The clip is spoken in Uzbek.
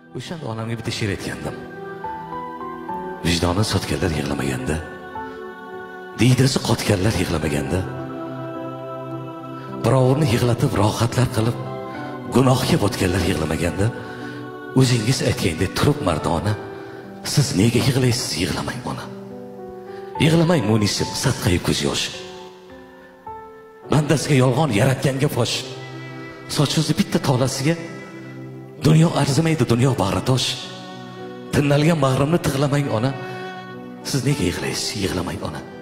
O'shanda onamga bitta she'r aytgandim. Vijdoni sotganlar yig'lamaganda, diydasi qotganlar yig'lamaganda, birovni yig'latib rohatlar qilib gunohga botganlar yig'lamaganda, o'zingiz aytgandek turib mardona, siz nega yig'laysiz? Yig'lamang ona. Yig'lamang Munisim, sadqayi ko'z yosh. Bandasiga yolg'on, yaratganga fosh. Sochsiz bitta tolasiga dunyo arzimaydi, dunyo bag'ritosh. Tinnalgan bag'rimni tig'lamang ona. Siz nega yig'laysiz? Yig'lamang ona.